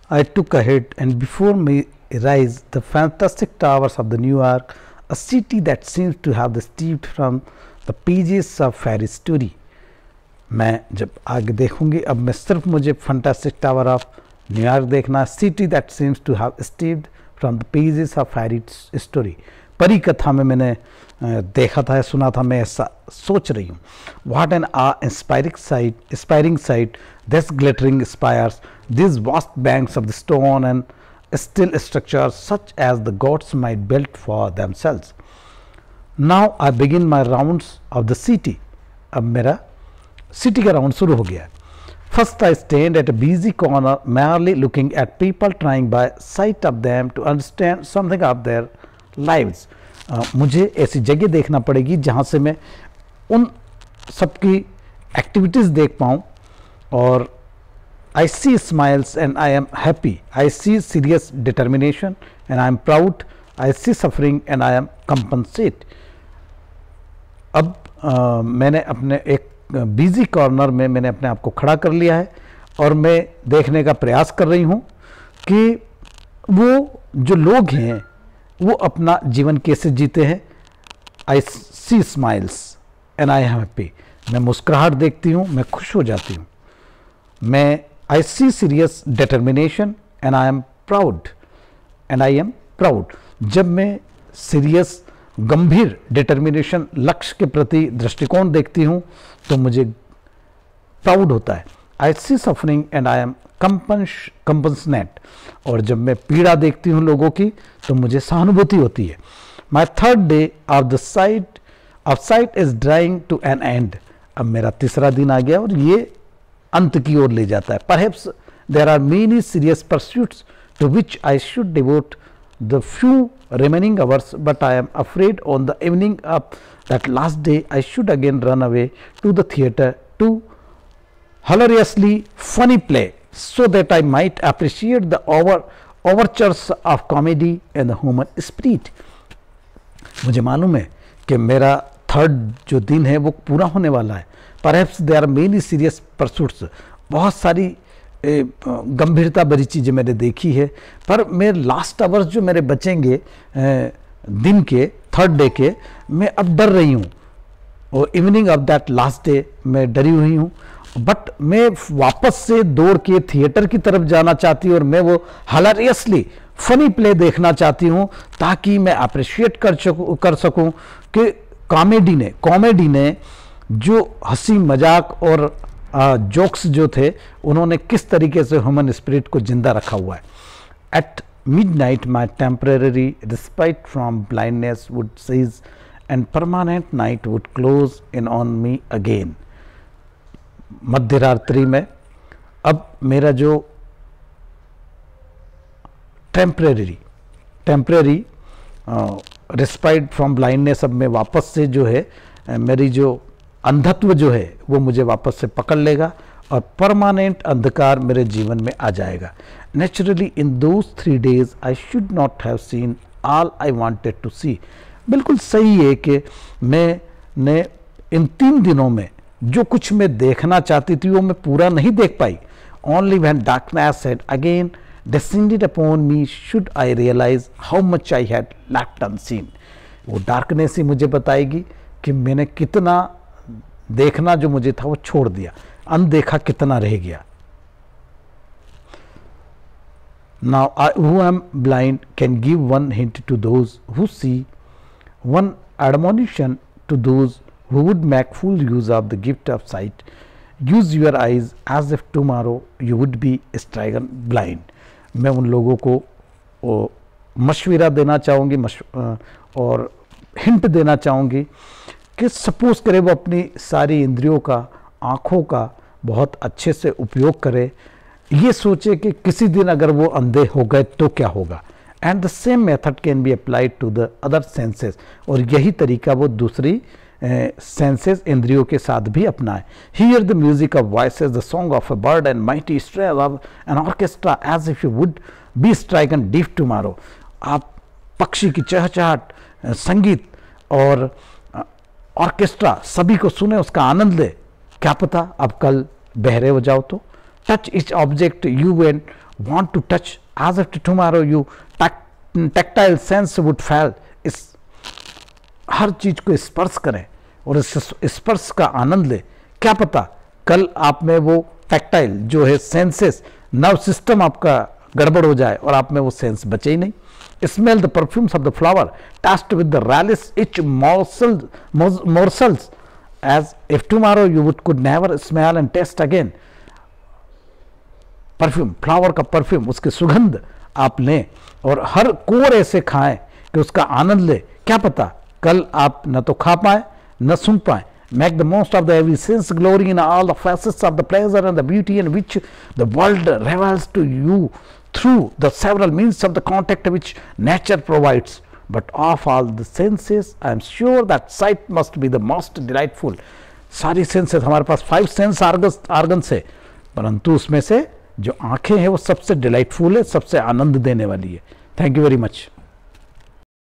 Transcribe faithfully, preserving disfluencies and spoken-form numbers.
I took ahead, and before me rise the fantastic towers of the New York, a city that seems to have steeped from the pages of fairy story. मैं जब आगे देखूंगी, अब मैं सिर्फ मुझे fantastic tower of New York देखना, city that seems to have stepped from the pages of fairy story. परी कथा में मैंने देखा था, सुना था, मैं ऐसा सोच रही हूँ। What an awe inspiring sight inspiring sight this glittering spires, this vast banks of the stone and steel structure such as the gods might built for themselves. Now I begin my rounds of the city. अब मेरा city का round शुरू हो गया। First I stand at a busy corner merely looking at people trying by sight of them to understand something of their lives. uh, मुझे ऐसी जगह देखना पड़ेगी जहाँ से मैं उन सबकी एक्टिविटीज़ देख पाऊँ। और I see smiles and I am happy. I see serious determination and I am proud. I see suffering and I am compensate. अब uh, मैंने अपने एक बिजी कॉर्नर में मैंने अपने आप को खड़ा कर लिया है और मैं देखने का प्रयास कर रही हूँ कि वो जो लोग हैं वो अपना जीवन कैसे जीते हैं। I see smiles and I am happy. मैं मुस्कुराहट देखती हूँ, मैं खुश हो जाती हूँ। मैं I see serious determination and I am proud and I am proud. जब मैं सीरियस गंभीर डिटर्मिनेशन लक्ष्य के प्रति दृष्टिकोण देखती हूँ तो मुझे प्राउड होता है। I see suffering and I am compassionate. और जब मैं पीड़ा देखती हूँ लोगों की तो मुझे सहानुभूति होती है। My third day of the sight of sight is drawing to an end. अब मेरा तीसरा दिन आ गया और ये अंत की ओर ले जाता है। Perhaps there are many serious pursuits to which I should devote the few remaining hours, but I am afraid on the evening of that last day I should again run away to the theatre to hilariously funny play so that I might appreciate the over overtures of comedy and the human spirit. मुझे मालूम है कि मेरा third जो दिन है वो पूरा होने वाला है। Perhaps there are many serious pursuits. बहुत सारी गंभीरता भरी चीज़ें मैंने देखी है, पर मैं लास्ट आवर्स जो मेरे बचेंगे दिन के थर्ड डे के, मैं अब डर रही हूँ और evening of that last day मैं डरी हुई हूँ। बट मैं वापस से दौड़ के थिएटर की तरफ जाना चाहती हूँ और मैं वो हिलेरियसली फनी प्ले देखना चाहती हूँ ताकि मैं अप्रिशिएट कर सकूँ कर सकूँ कि कॉमेडी ने कॉमेडी ने जो हंसी मजाक और जोक्स uh, जो थे उन्होंने किस तरीके से ह्यूमन स्पिरिट को जिंदा रखा हुआ है। At midnight my temporary respite from blindness would cease and permanent night would close in on me again. मध्य रात्रि में अब मेरा जो temporary temporary respite from blindness, अब मैं वापस से जो है मेरी जो अंधत्व जो है वो मुझे वापस से पकड़ लेगा और परमानेंट अंधकार मेरे जीवन में आ जाएगा। Naturally in those three days I should not have seen all I wanted to see. बिल्कुल सही है कि मैंने इन तीन दिनों में जो कुछ मैं देखना चाहती थी वो मैं पूरा नहीं देख पाई। Only when darkness had again descended upon me should I realize how much I had left unseen. वो डार्कनेस ही मुझे बताएगी कि मैंने कितना देखना जो मुझे था वो छोड़ दिया, अनदेखा कितना रह गया। Now I who am blind can give one hint to those who see, one admonition to those who would make full use of the gift of sight. Use your eyes as if tomorrow you would be stricken blind. मैं उन लोगों को मशवरा देना चाहूँगी और hint देना चाहूँगी कि सपोज करे वो अपनी सारी इंद्रियों का, आँखों का बहुत अच्छे से उपयोग करे, ये सोचे कि किसी दिन अगर वो अंधे हो गए तो क्या होगा। And the same method can be applied to the other senses. और यही तरीका वो दूसरी सेंसेस इंद्रियों के साथ भी अपनाए। Hear the music of voices, the song of a bird and mighty strains of an orchestra as if you would be stricken deep tomorrow. आप पक्षी की चहचहाट, संगीत और ऑर्केस्ट्रा सभी को सुने, उसका आनंद ले, क्या पता आप कल बहरे हो जाओ तो। Touch each object you and want to touch as if tomorrow you tactile sense would fail. इस हर चीज को स्पर्श करें और इस स्पर्श का आनंद ले, क्या पता कल आप में वो टैक्टाइल जो है सेंसेस, नर्व सिस्टम आपका गड़बड़ हो जाए और आप में वो सेंस बचे ही नहीं. Smell the perfumes of the flower, taste with the relish each morsels as if tomorrow you would could never smell and taste again. Perfume, flower का परफ्यूम, उसकी सुगंध आप लें और हर कोर ऐसे खाएं कि उसका आनंद ले, क्या पता कल आप न तो खा पाए न सुन पाए. Make the most of the every sense glory in all the facets of the pleasure and the beauty in which the world revels to you through the several means of the contact which nature provides. But of all the senses, I am sure that sight must be the most delightful. सारी senses, हमारे पास five sense organs है, परंतु उसमें से जो आंखें हैं वो सबसे डिलाइटफुल है, सबसे आनंद देने वाली है. Thank you very much.